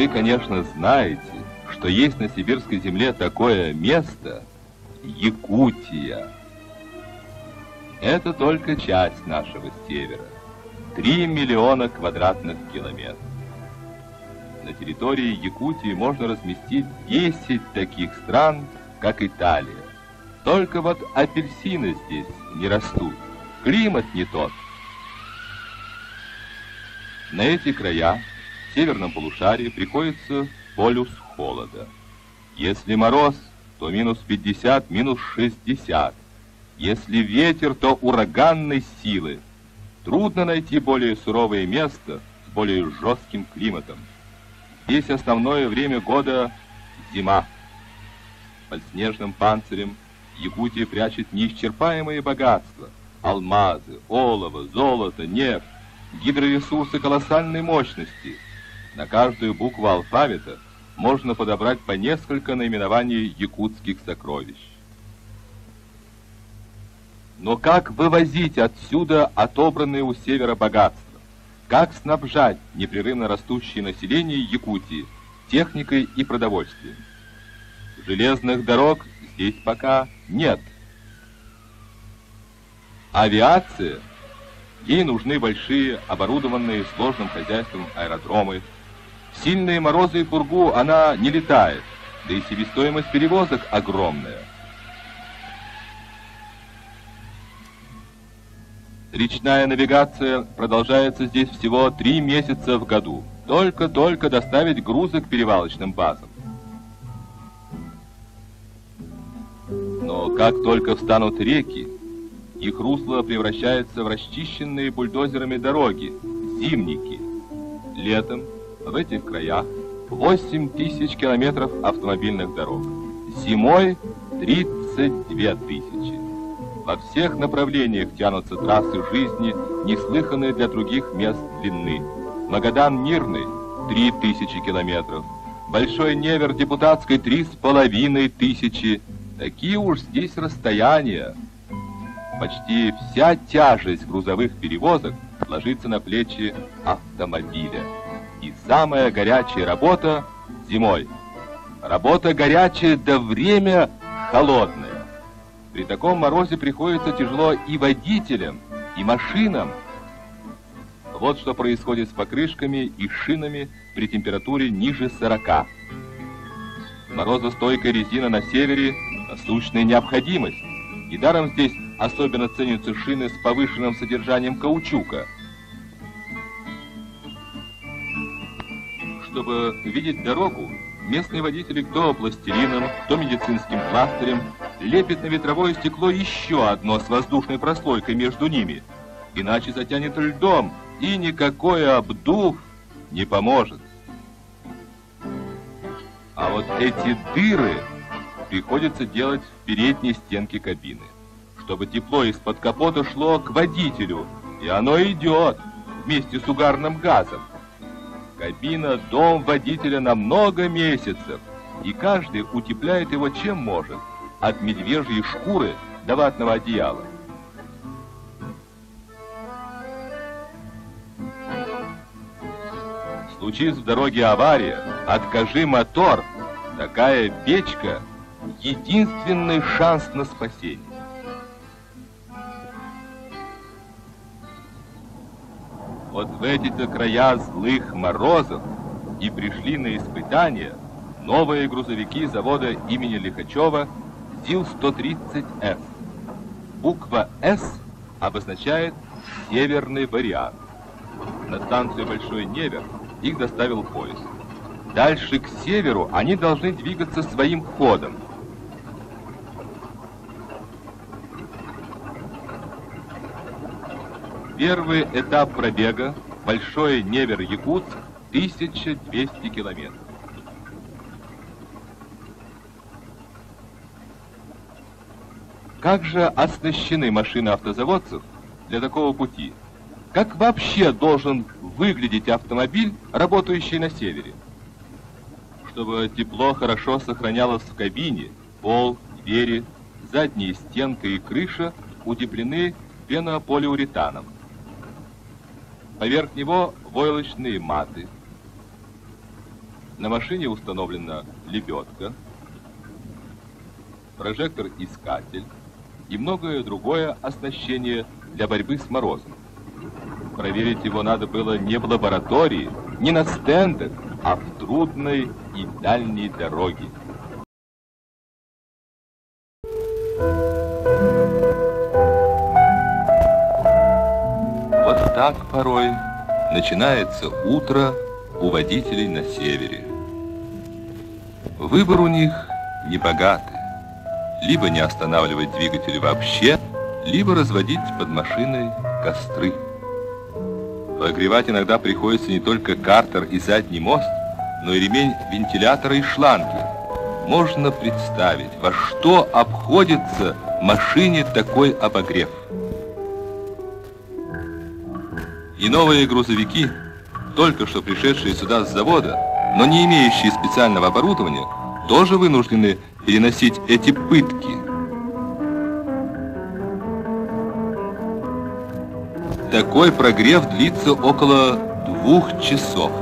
конечно, знаете, что есть на сибирской земле такое место — Якутия. Это только часть нашего севера. 3 миллиона квадратных километров. На территории Якутии можно разместить 10 таких стран, как Италия. Только вот апельсины здесь не растут, климат не тот. На эти края в северном полушарии приходится полюс холода. Если мороз, то минус 50, минус 60. Если ветер, то ураганной силы. Трудно найти более суровое место с более жестким климатом. Здесь основное время года — зима. Под снежным панцирем Якутия прячет неисчерпаемые богатства: алмазы, олово, золото, нефть, гидроресурсы колоссальной мощности. На каждую букву алфавита можно подобрать по несколько наименований якутских сокровищ. Но как вывозить отсюда отобранные у севера богатства? Как снабжать непрерывно растущее население Якутии техникой и продовольствием? Железных дорог здесь пока нет. Авиация, ей нужны большие, оборудованные сложным хозяйством аэродромы. В сильные морозы и пургу она не летает, да и себестоимость перевозок огромная. Речная навигация продолжается здесь всего 3 месяца в году. Только-только доставить грузы к перевалочным базам. Но как только встанут реки, их русло превращается в расчищенные бульдозерами дороги, зимники. Летом в этих краях 8000 километров автомобильных дорог. Зимой 32 тысячи. Во всех направлениях тянутся трассы жизни, неслыханные для других мест длины. Магадан Мирный — 3000 километров. Большой Невер Депутатской — 3500. Такие уж здесь расстояния. Почти вся тяжесть грузовых перевозок ложится на плечи автомобиля. И самая горячая работа зимой. Работа горячая, да время холодное. При таком морозе приходится тяжело и водителям, и машинам. Вот что происходит с покрышками и шинами при температуре ниже 40. Морозостойкая резина на севере — насущная необходимость. Недаром здесь особенно ценятся шины с повышенным содержанием каучука. Чтобы видеть дорогу, местные водители кто пластилином, кто медицинским пластырем лепят на ветровое стекло еще одно с воздушной прослойкой между ними, иначе затянет льдом, и никакой обдув не поможет. А вот эти дыры приходится делать в передней стенке кабины, чтобы тепло из-под капота шло к водителю, и оно идет вместе с угарным газом. Кабина — дом водителя на много месяцев, и каждый утепляет его чем может, от медвежьей шкуры до ватного одеяла. Случись в дороге авария, откажи мотор, такая печка — единственный шанс на спасение. Вот в эти-то края злых морозов и пришли на испытания новые грузовики завода имени Лихачева ЗИЛ-130С. Буква «С» обозначает северный вариант. На станцию Большой Невер их доставил поезд. Дальше к северу они должны двигаться своим ходом. Первый этап пробега Большой Невер-Якутск — 1200 километров. Как же оснащены машины автозаводцев для такого пути? Как вообще должен выглядеть автомобиль, работающий на севере? Чтобы тепло хорошо сохранялось в кабине, пол, двери, задняя стенка и крыша утеплены пенополиуретаном. Поверх него войлочные маты. На машине установлена лебедка, прожектор-искатель и многое другое оснащение для борьбы с морозом. Проверить его надо было не в лаборатории, не на стендах, а в трудной и дальней дороге. Вот так порой начинается утро у водителей на севере. Выбор у них небогатый. Либо не останавливать двигатель вообще, либо разводить под машиной костры. Прогревать иногда приходится не только картер и задний мост, но и ремень вентилятора и шланги. Можно представить, во что обходится машине такой обогрев. И новые грузовики, только что пришедшие сюда с завода, но не имеющие специального оборудования, тоже вынуждены переносить эти пытки. Такой прогрев длится около 2 часов.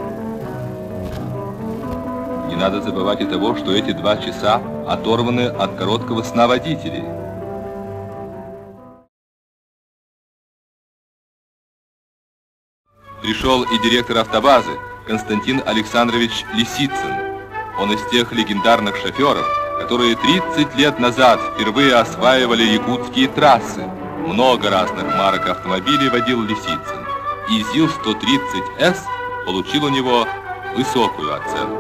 Не надо забывать и того, что эти 2 часа оторваны от короткого сна водителей. Пришел и директор автобазы Константин Александрович Лисицын. Он из тех легендарных шоферов, которые 30 лет назад впервые осваивали якутские трассы. Много разных марок автомобилей водил Лисицын, и ЗИЛ-130С получил у него высокую оценку.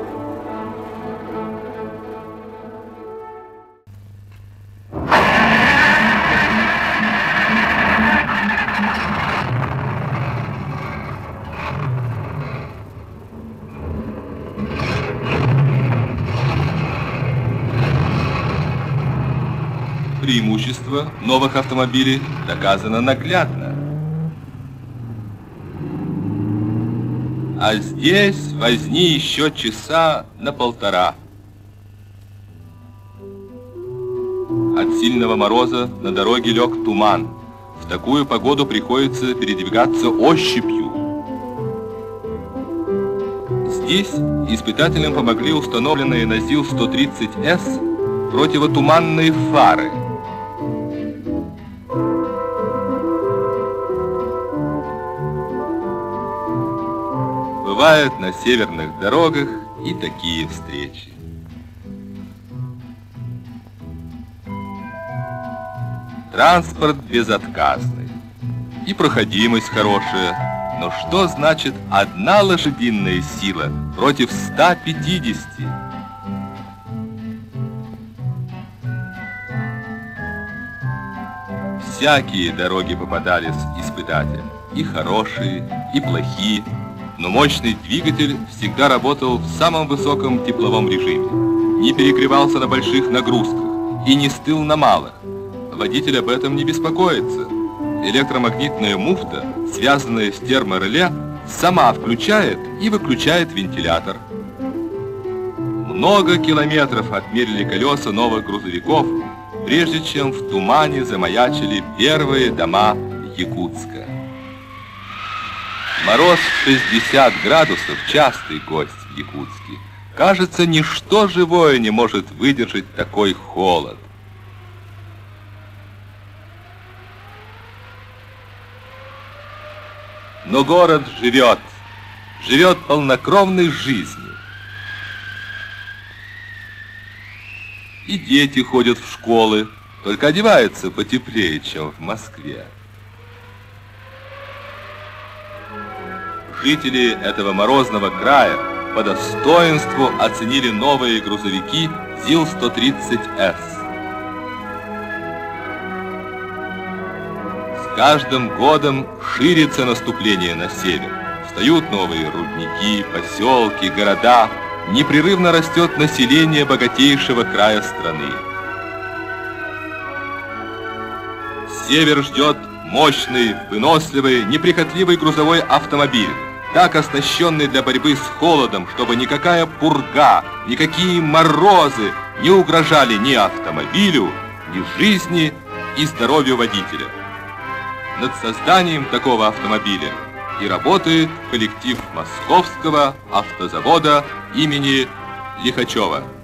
Преимущество новых автомобилей доказано наглядно. А здесь возни еще часа на 1,5. От сильного мороза на дороге лег туман. В такую погоду приходится передвигаться ощупью. Здесь испытателям помогли установленные на ЗИЛ-130С противотуманные фары. Бывают на северных дорогах и такие встречи. Транспорт безотказный и проходимость хорошая, но что значит 1 лошадиная сила против 150? Всякие дороги попадались испытателям, и хорошие, и плохие. Но мощный двигатель всегда работал в самом высоком тепловом режиме, не перегревался на больших нагрузках и не стыл на малых. Водитель об этом не беспокоится. Электромагнитная муфта, связанная с термореле, сама включает и выключает вентилятор. Много километров отмерили колеса новых грузовиков, прежде чем в тумане замаячили первые дома Якутска. Мороз в 60 градусов – частый гость в Якутске. Кажется, ничто живое не может выдержать такой холод. Но город живет полнокровной жизнью. И дети ходят в школы, только одеваются потеплее, чем в Москве. Жители этого морозного края по достоинству оценили новые грузовики ЗИЛ-130С. С каждым годом ширится наступление на север. Встают новые рудники, поселки, города. Непрерывно растет население богатейшего края страны. Север ждет мощный, выносливый, неприхотливый грузовой автомобиль, так оснащенный для борьбы с холодом, чтобы никакая пурга, никакие морозы не угрожали ни автомобилю, ни жизни и здоровью водителя. Над созданием такого автомобиля и работы коллектив Московского автозавода имени Лихачева.